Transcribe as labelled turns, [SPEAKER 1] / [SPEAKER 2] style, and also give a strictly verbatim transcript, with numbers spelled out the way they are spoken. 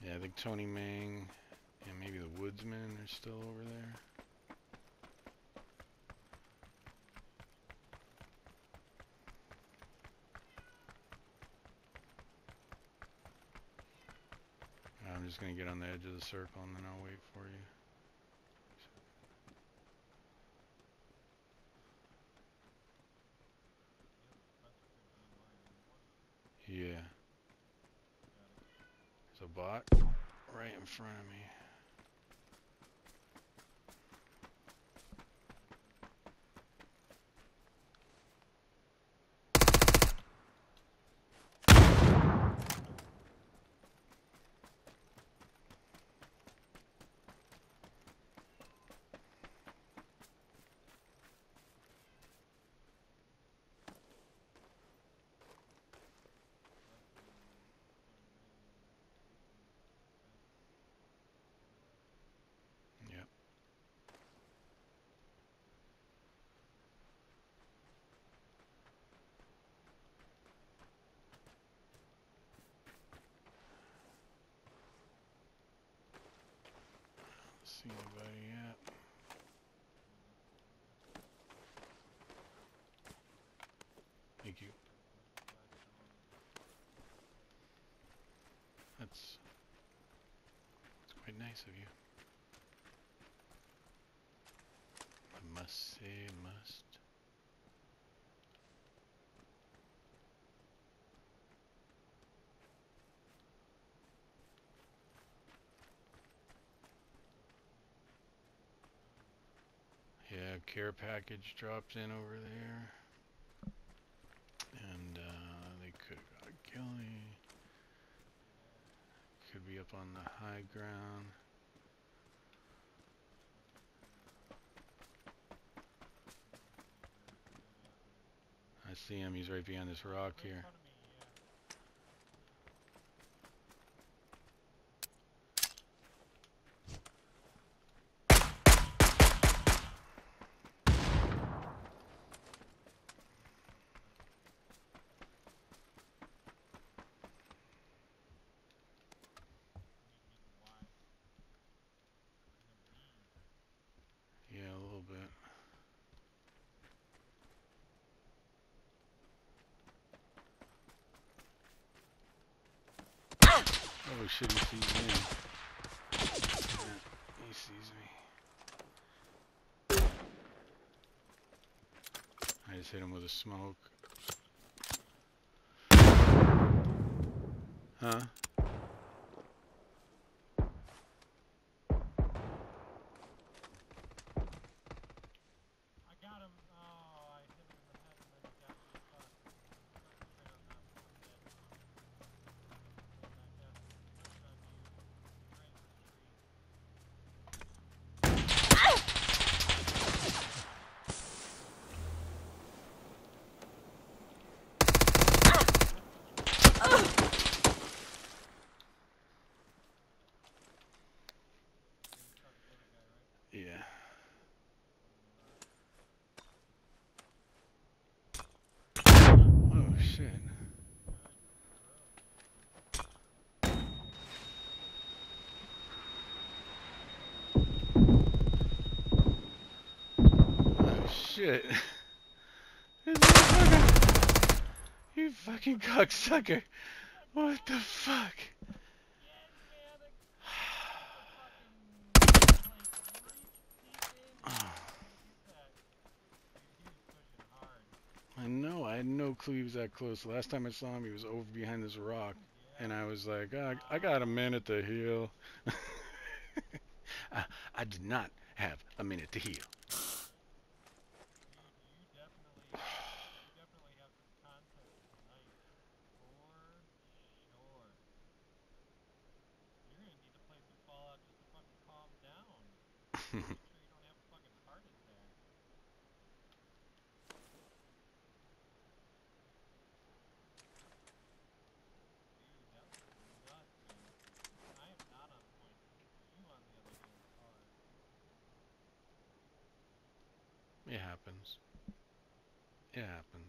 [SPEAKER 1] Yeah, I think Tony Mang and maybe the Woodsman are still over there. I'm just gonna get on the edge of the circle and then I'll wait for you. Yeah. There's a bot right in front of me. Yep. See anybody yet? Thank you. That's, that's quite nice of you. I must say, must. Yeah, care package dropped in over there. And uh, they could have got a ghillie. Could be up on the high ground. I see him, he's right behind this rock here. Yeah, a little bit. Oh shit, he sees me. Yeah, he sees me. I just hit him with a smoke. Huh? Yeah. Oh shit. Oh shit. This motherfucker. You fucking cocksucker. What the fuck? I know, I had no clue he was that close. Last time I saw him, he was over behind this rock. And I was like, oh, I got a minute to heal. I, I did not have a minute to heal. It happens. It happens.